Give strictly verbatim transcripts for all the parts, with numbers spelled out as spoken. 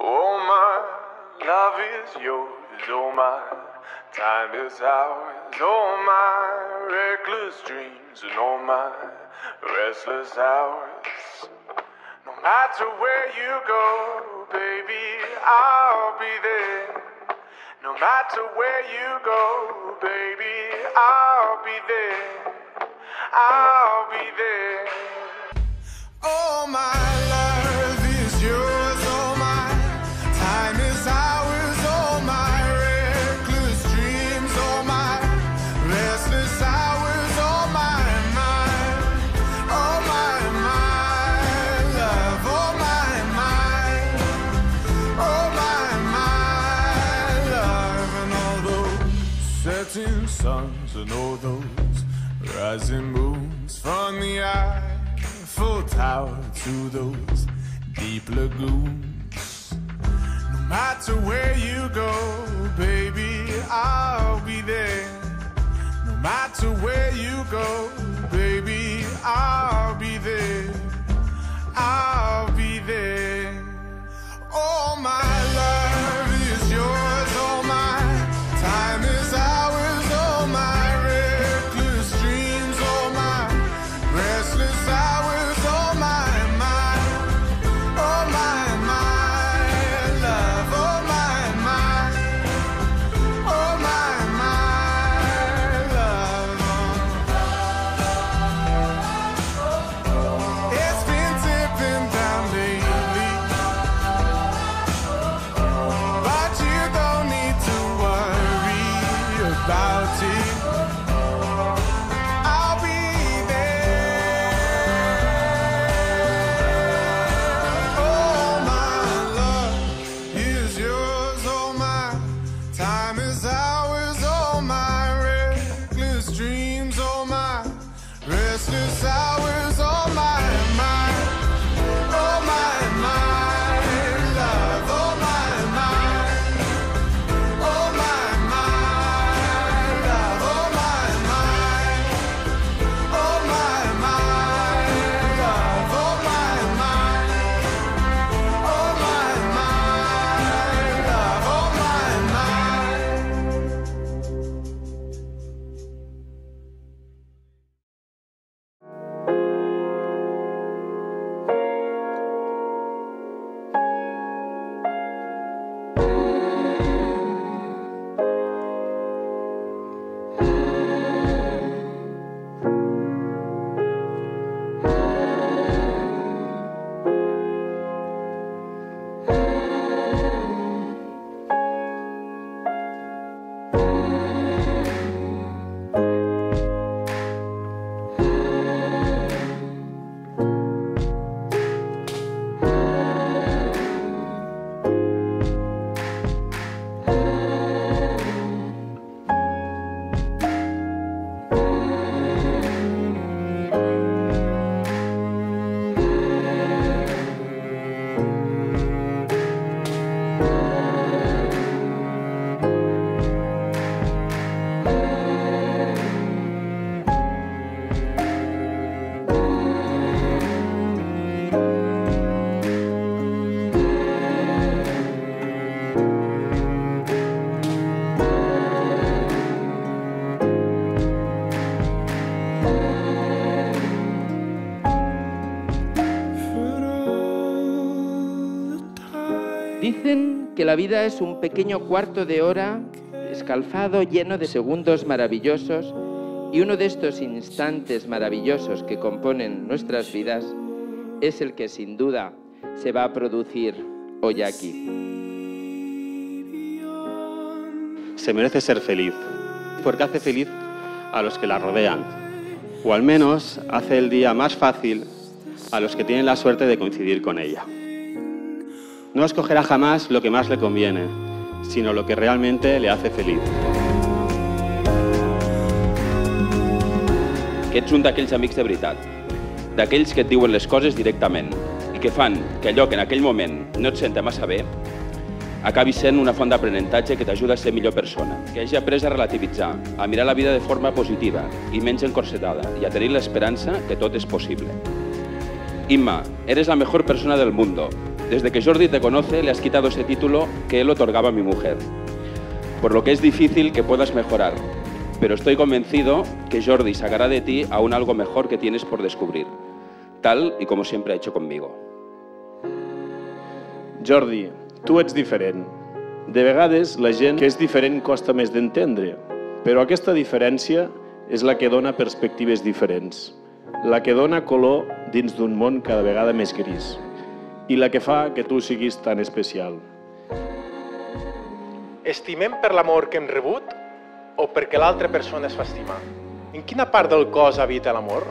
Oh, my love is yours, oh, my time is ours, oh, my reckless dreams and all my restless hours. No matter where you go, baby, I'll be there. No matter where you go, baby, I'll be there. I'll be there. Oh, my love is yours, oh, my time is ours, oh, my reckless dreams, oh, my restless hours, oh, my, my, oh, my, my love, oh, my, my, oh, my, my love, and all those setting suns and all those rising moons from the Eiffel Tower to those deep lagoons. No matter where you go, baby, I'll be there. No matter where you go, baby, I'll be there. I'll be there. Oh, my love is yours, oh, my time is ours, oh, my reckless dreams, oh, my restless hours, oh, my, my, oh, my, my love, oh, my, my, oh, my, my love. It's been tipping down lately, but you don't need to worry about it. I'll be there. Oh, my love is yours, oh, my time is ours, oh, my reckless dreams, oh, my restless hours, oh, my, my, oh, my, my love, oh, my, my, oh, my, my love, oh, my, my, oh, my, my love, oh, my, my, oh, my, my love, oh, my, my. Dicen que la vida es un pequeño cuarto de hora escalfado, lleno de segundos maravillosos, y uno de estos instantes maravillosos que componen nuestras vidas es el que sin duda se va a producir hoy aquí. Se merece ser feliz, porque hace feliz a los que la rodean, o al menos hace el día más fácil a los que tienen la suerte de coincidir con ella. No escogerá jamás lo que más le conviene, sino lo que realmente le hace feliz. Que ets un d'aquells amics de veritat, d'aquells que et diuen les coses directament i que fan que allò que en aquell moment no et senta massa bé acabi sent una font d'aprenentatge que t'ajuda a ser millor persona, que hagi après a relativitzar, a mirar la vida de forma positiva i menys encorsetada i a tenir l'esperança que tot és possible. Inma, eres la mejor persona del mundo. Desde que Jordi te conoce, le has quitado ese título que él otorgaba a mi mujer, por lo que es difícil que puedas mejorar, pero estoy convencido que Jordi sacará de ti aún algo mejor que tienes por descubrir, tal y como siempre ha hecho conmigo. Jordi, tu ets diferent. De vegades, la gent que és diferent costa més d'entendre, però aquesta diferència és la que dona perspectives diferents, la que dona color dins d'un món cada vegada més gris i la que fa que tu siguis tan especial. Estimem per l'amor que hem rebut o perquè l'altra persona es fa estimar? En quina part del cos habita l'amor?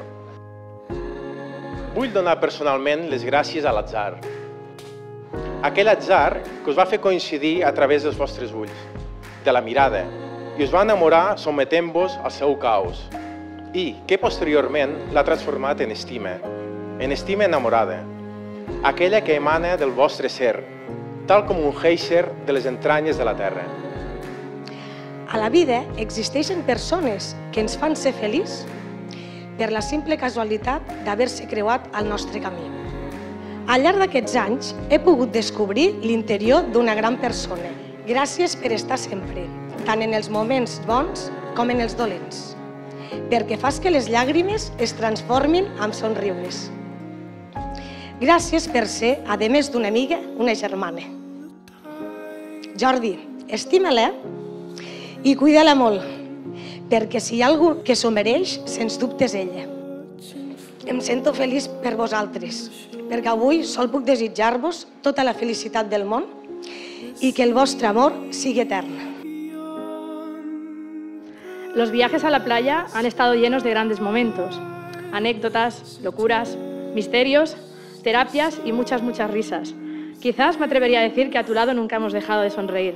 Vull donar personalment les gràcies a l'atzar. Aquell atzar que us va fer coincidir a través dels vostres ulls, de la mirada, i us va enamorar sometent-vos al seu caos, i que posteriorment l'ha transformat en estima, en estima enamorada, aquella que emana del vostre ser, tal com un géisser de les entranyes de la terra. A la vida existeixen persones que ens fan ser feliços per la simple casualitat d'haver-se creuat al nostre camí. Al llarg d'aquests anys he pogut descobrir l'interior d'una gran persona. Gràcies per estar sempre, tant en els moments bons com en els dolents, perquè fas que les llàgrimes es transformin en somriures. Gràcies per ser, a més d'una amiga, una germana. Jordi, estima-la i cuida-la molt, perquè si hi ha algú que s'ho mereix, sens dubte és ella. Em sento feliç per vosaltres, perquè avui sol puc desitjar-vos tota la felicitat del món y que el vostre amor sigui etern. Los viajes a la playa han estado llenos de grandes momentos, anécdotas, locuras, misterios, terapias y muchas, muchas risas. Quizás me atrevería a decir que a tu lado nunca hemos dejado de sonreír.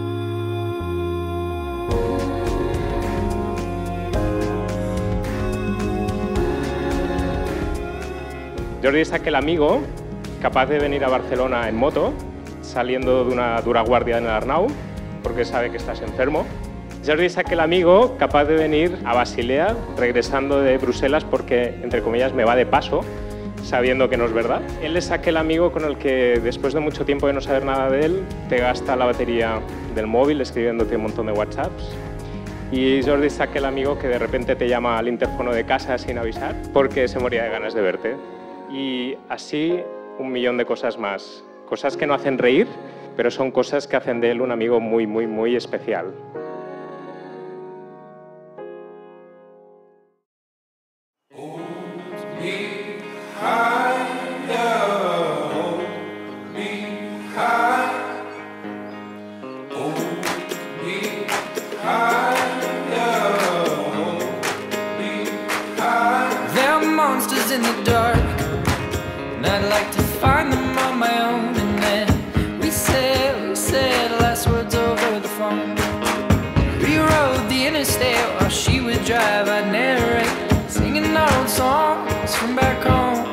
Jordi es aquel amigo capaz de venir a Barcelona en moto, saliendo de una dura guardia en el Arnau, porque sabe que estás enfermo. Jordi es aquel amigo capaz de venir a Basilea, regresando de Bruselas porque, entre comillas, me va de paso, sabiendo que no es verdad. Él es aquel amigo con el que, después de mucho tiempo de no saber nada de él, te gasta la batería del móvil escribiéndote un montón de WhatsApps. Y Jordi es aquel amigo que de repente te llama al interfono de casa sin avisar porque se moría de ganas de verte. Y así un millón de cosas más. Cosas que no hacen reír, pero son cosas que hacen de él un amigo muy, muy, muy especial. Monsters in the dark, and I'd like to find them on my own. And then we said, we said last words over the phone. We rode the interstate while she would drive. I'd narrate, singing our old songs from back home.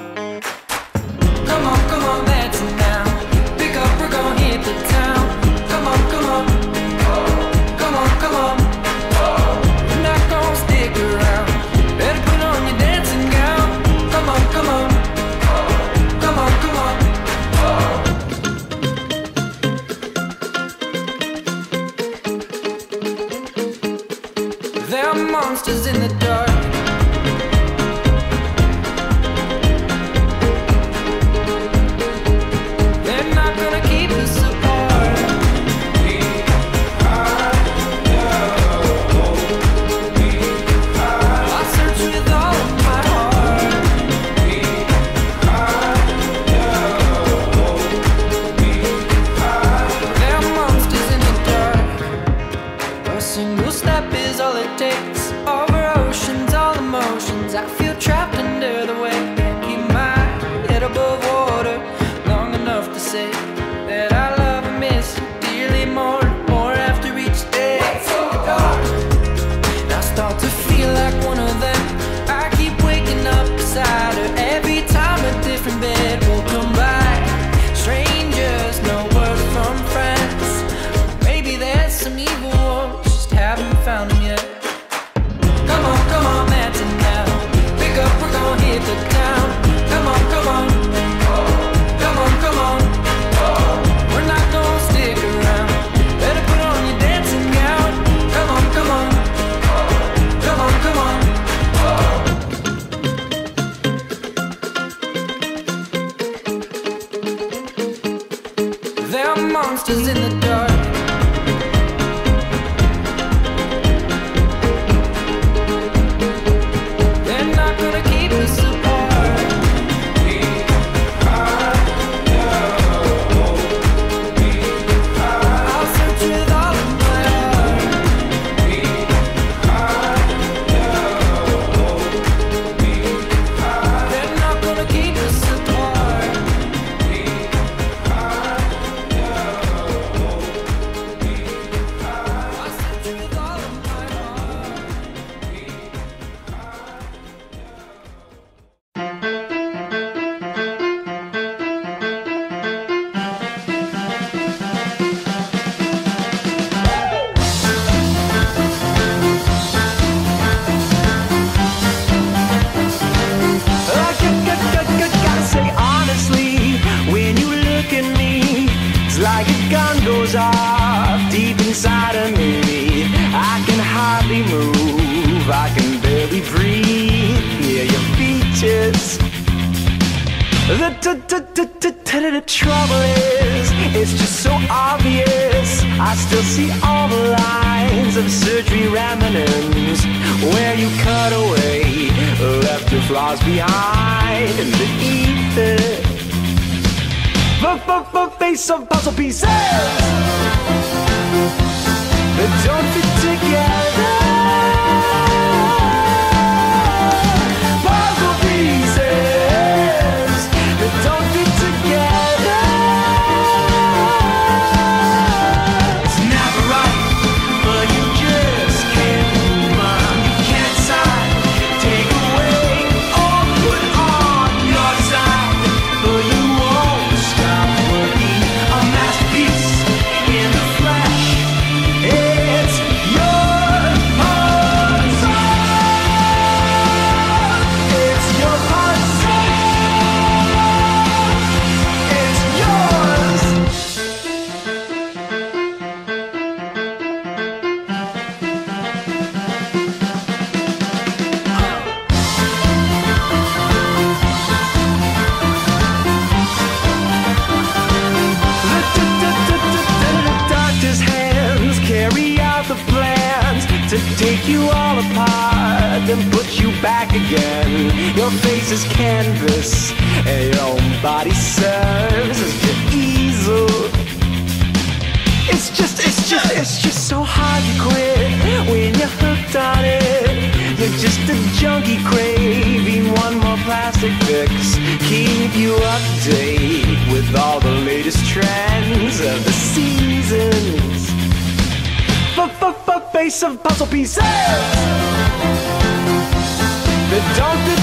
Come on, come on, that's it now. Pick up, we're gonna hit the town. Come on, come on, come on, come on. We're not gonna stick around. Better put on your dancing gown. Come on, come on, come on, come on. There are monsters in the dark. They're not gonna keep us apart. We are love. We are. I'll search with all of my heart. We are love. We are. There are monsters in the dark. A single step is all it takes over ocean. There are monsters in the dark. They're not gonna keep us apart. We are love. We are. I'll search with all of my heart. We are love. We are. They're not gonna keep us apart. We are love. We are. I'll search with all of my heart. We I g- g- g- g- gotta say honestly, when you look at me, it's like a gun goes off deep inside of me. I can hardly move, I can barely breathe near your features. The, t- t- t- t- t- the trouble is, it's just so obvious. I still see all the lines of surgery remnants where you cut away, left your flaws behind in the ether. Face of puzzle pieces that don't fit together. Puzzle pieces that don't fit together. It's never right, but you just can't move on. You can't sign, take away or put on your side, but you won't stop working. A masterpiece in the flesh. It's your puzzle. It's your puzzle. It's yours. The doctor's hands carry out the plans to take you all apart, then put you back again. Your face is canvas, and your own body serves as your easel. It's just, it's just, it's just so hard to quit when you're hooked on it. You're just a junkie craving one more plastic fix. Keep you up to date with all the latest trends of the seasons. F-f-f-face of puzzle pieces that don't fit